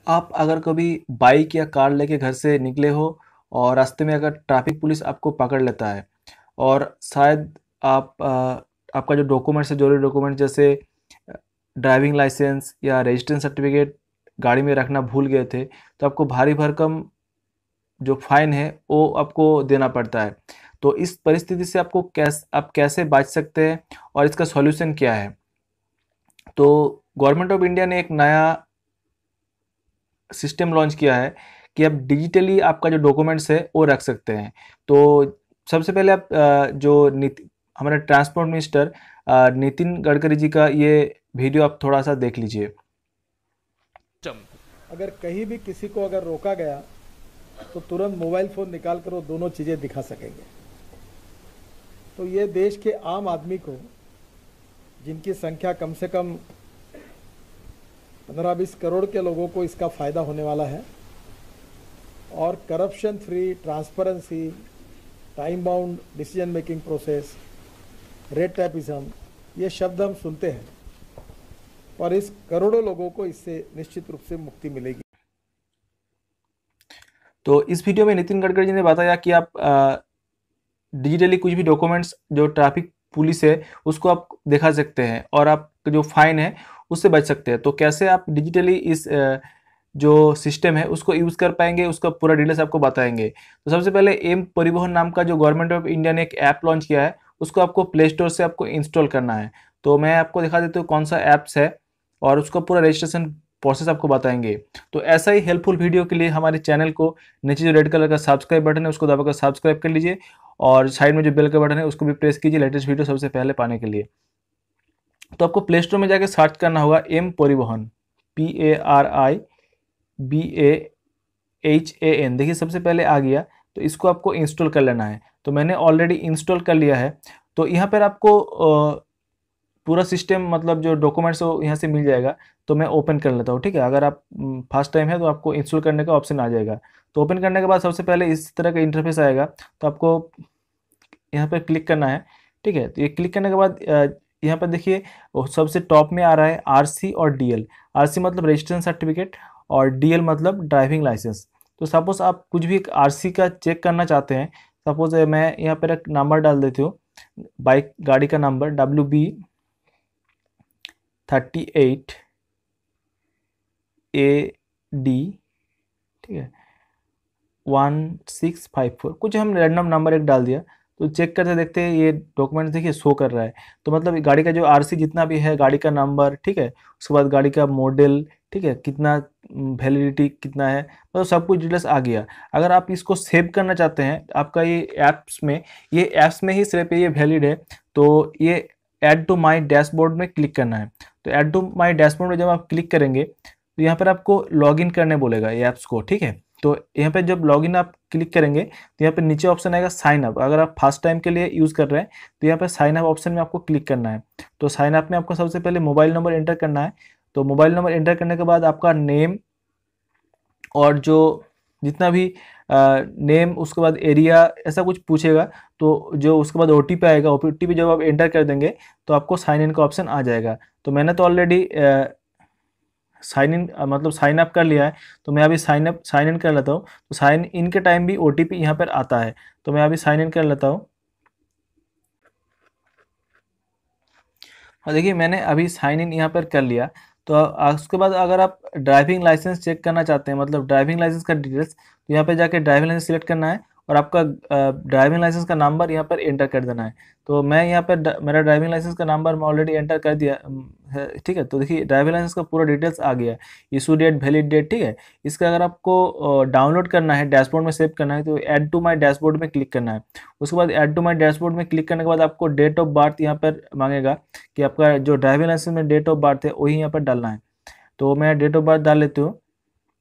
आप अगर कभी बाइक या कार लेके घर से निकले हो और रास्ते में अगर ट्रैफिक पुलिस आपको पकड़ लेता है और शायद आपका जो डॉक्यूमेंट्स है, जरूरी डॉक्यूमेंट जैसे ड्राइविंग लाइसेंस या रजिस्ट्रेशन सर्टिफिकेट गाड़ी में रखना भूल गए थे, तो आपको भारी भरकम जो फाइन है वो आपको देना पड़ता है। तो इस परिस्थिति से आप कैसे बच सकते हैं और इसका सॉल्यूशन क्या है? तो गवर्नमेंट ऑफ इंडिया ने एक नया सिस्टम लॉन्च किया है कि आप डिजिटली आपका जो डॉक्यूमेंट्स है वो रख सकते हैं। तो सबसे पहले आप हमारे ट्रांसपोर्ट मिनिस्टर नितिन गडकरी जी का ये वीडियो आप थोड़ा सा देख लीजिए। अगर कहीं भी किसी को अगर रोका गया तो तुरंत मोबाइल फोन निकाल कर वो दोनों चीजें दिखा सकेंगे। तो ये देश के आम आदमी को, जिनकी संख्या कम से कम 15-20 करोड़ के लोगों को इसका फायदा होने वाला है। और corruption free, transparency, time bound decision making process, red tapism, ये शब्द हम सुनते हैं, और इस करोड़ों लोगों को इससे निश्चित रूप से मुक्ति मिलेगी। तो इस वीडियो में नितिन गडकरी जी ने बताया कि आप डिजिटली कुछ भी डॉक्यूमेंट्स जो ट्रैफिक पुलिस है उसको आप दिखा सकते हैं और आप जो फाइन है उससे बच सकते हैं। तो कैसे आप डिजिटली इस जो सिस्टम है उसको यूज़ कर पाएंगे, उसका पूरा डिटेल्स आपको बताएंगे। तो सबसे पहले एम परिवहन नाम का जो गवर्नमेंट ऑफ इंडिया ने एक ऐप लॉन्च किया है, उसको आपको प्ले स्टोर से आपको इंस्टॉल करना है। तो मैं आपको दिखा देता हूँ कौन सा ऐप्स है और उसका पूरा रजिस्ट्रेशन प्रोसेस आपको बताएंगे। तो ऐसा ही हेल्पफुल वीडियो के लिए हमारे चैनल को नीचे जो रेड कलर का सब्सक्राइब बटन है उसको दबाकर सब्सक्राइब कर लीजिए और साइड में जो बेल का बटन है उसको भी प्रेस कीजिए लेटेस्ट वीडियो सबसे पहले पाने के लिए। तो आपको प्ले स्टोर में जाकर सर्च करना होगा एम परिवहन, PARIVAHAN। देखिए सबसे पहले आ गया, तो इसको आपको इंस्टॉल कर लेना है। तो मैंने ऑलरेडी इंस्टॉल कर लिया है। तो यहाँ पर आपको पूरा सिस्टम मतलब जो डॉक्यूमेंट्स हो यहाँ से मिल जाएगा। तो मैं ओपन कर लेता हूँ, ठीक है। अगर आप फर्स्ट टाइम है तो आपको इंस्टॉल करने का ऑप्शन आ जाएगा। तो ओपन करने के बाद सबसे पहले इस तरह का इंटरफेस आएगा, तो आपको यहाँ पर क्लिक करना है, ठीक है। तो ये क्लिक करने के बाद यहाँ पर देखिए सबसे टॉप में आ रहा है आरसी और डीएल। आरसी मतलब रजिस्ट्रेशन सर्टिफिकेट और डीएल मतलब ड्राइविंग लाइसेंस। तो सपोज आप कुछ भी आरसी का चेक करना चाहते हैं, सपोज मैं यहाँ पर एक नंबर डाल देती हूँ, बाइक गाड़ी का नंबर WB38AD, ठीक है, 1654, कुछ हम रैंडम नंबर एक डाल दिया। तो चेक करते देखते हैं ये डॉक्यूमेंट देखिए शो कर रहा है। तो मतलब गाड़ी का जो आरसी जितना भी है, गाड़ी का नंबर, ठीक है, उसके बाद गाड़ी का मॉडल, ठीक है, कितना वैलिडिटी कितना है, मतलब सब कुछ डिटेल्स आ गया। अगर आप इसको सेव करना चाहते हैं आपका ये ऐप्स में ही सिर्फ ये वैलिड है, तो ये ऐड टू माई डैशबोर्ड में क्लिक करना है। तो ऐड टू माई डैशबोर्ड में जब आप क्लिक करेंगे तो यहाँ पर आपको लॉगिन करने बोलेगा ये ऐप्स को, ठीक है। तो यहाँ पे जब लॉगिन आप क्लिक करेंगे तो यहाँ पे नीचे ऑप्शन आएगा साइन अप। अगर आप फर्स्ट टाइम के लिए यूज़ कर रहे हैं तो यहाँ पे साइन अप ऑप्शन में आपको क्लिक करना है। तो साइन अप में आपको सबसे पहले मोबाइल नंबर एंटर करना है। तो मोबाइल नंबर एंटर करने के बाद आपका नेम और जो जितना भी नेम, उसके बाद एरिया, ऐसा कुछ पूछेगा। तो जो उसके बाद ओटीपी आएगा, ओटीपी जब आप एंटर कर देंगे तो आपको साइन इन का ऑप्शन आ जाएगा। तो मैंने तो ऑलरेडी साइन इन मतलब साइन अप कर लिया है, तो मैं अभी साइन इन कर लेता हूँ। तो साइन इन के टाइम भी ओटीपी यहाँ पर आता है, तो मैं अभी साइन इन कर लेता हूँ। और देखिए मैंने अभी साइन इन यहाँ पर कर लिया। तो उसके बाद अगर आप ड्राइविंग लाइसेंस चेक करना चाहते हैं, मतलब ड्राइविंग लाइसेंस का डिटेल्स, तो यहाँ पे जाके ड्राइविंग लाइसेंस सिलेक्ट करना है और आपका ड्राइविंग लाइसेंस का नंबर यहाँ पर एंटर कर देना है। तो मैं यहाँ पर मेरा ड्राइविंग लाइसेंस का नंबर मैं ऑलरेडी एंटर कर दिया है, ठीक है। तो देखिए ड्राइविंग लाइसेंस का पूरा डिटेल्स आ गया, इशू डेट, वैलिड डेट, ठीक है। इसका अगर आपको डाउनलोड करना है, डैशबोर्ड में सेव करना है, तो ऐड टू माई डैशबोर्ड में क्लिक करना है। उसके बाद ऐड टू माई डैशबोर्ड में क्लिक करने के बाद आपको डेट ऑफ बर्थ यहाँ पर मांगेगा कि आपका जो ड्राइविंग लाइसेंस में डेट ऑफ बर्थ है वही यहाँ पर डालना है। तो मैं डेट ऑफ बर्थ डाल लेती हूँ।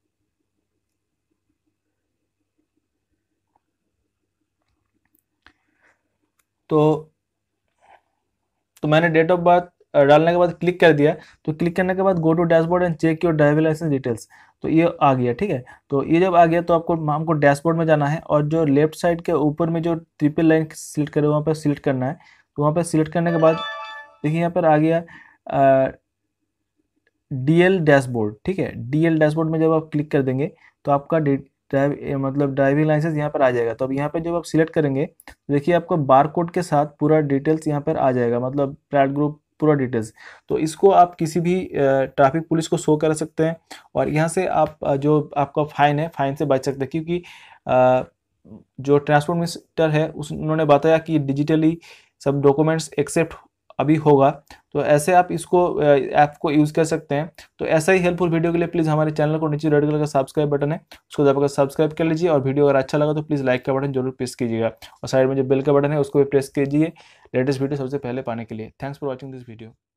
तो मैंने डेट ऑफ बर्थ डालने के बाद क्लिक कर दिया। तो क्लिक करने के बाद go to dashboard and check your driving licence details, तो ये आ गया, ठीक है। तो ये जब आ गया तो हमको डैशबोर्ड में जाना है और जो लेफ्ट साइड के ऊपर में जो ट्रिपल लाइन सिलेक्ट करे वहाँ पर सिलेक्ट करना है। तो वहाँ पर सिलेक्ट करने के बाद देखिए यहाँ पर आ गया डीएल डैशबोर्ड, ठीक है। डीएल डैशबोर्ड में जब आप क्लिक कर देंगे तो आपका मतलब ड्राइविंग लाइसेंस यहाँ पर आ जाएगा। तो अब यहाँ पे जब आप सिलेक्ट करेंगे तो देखिए आपको बार कोड के साथ पूरा डिटेल्स यहाँ पर आ जाएगा, मतलब प्राइड ग्रुप पूरा डिटेल्स। तो इसको आप किसी भी ट्रैफिक पुलिस को शो कर सकते हैं, और यहाँ से आप जो आपका फाइन है, फाइन से बच सकते हैं, क्योंकि अ, जो ट्रांसपोर्ट मिनिस्टर है उस उन्होंने बताया कि डिजिटली सब डॉक्यूमेंट्स एक्सेप्ट अभी होगा। तो ऐसे आप इसको ऐप को यूज़ कर सकते हैं। तो ऐसा ही हेल्पफुल वीडियो के लिए प्लीज़ हमारे चैनल को नीचे रेड कलर का सब्सक्राइब बटन है, उसको दबाकर सब्सक्राइब कर लीजिए, और वीडियो अगर अच्छा लगा तो प्लीज़ लाइक का बटन जरूर प्रेस कीजिएगा, और साइड में जो बेल का बटन है उसको भी प्रेस कीजिए लेटेस्ट वीडियो सबसे पहले पाने के लिए। Thanks for watching this video.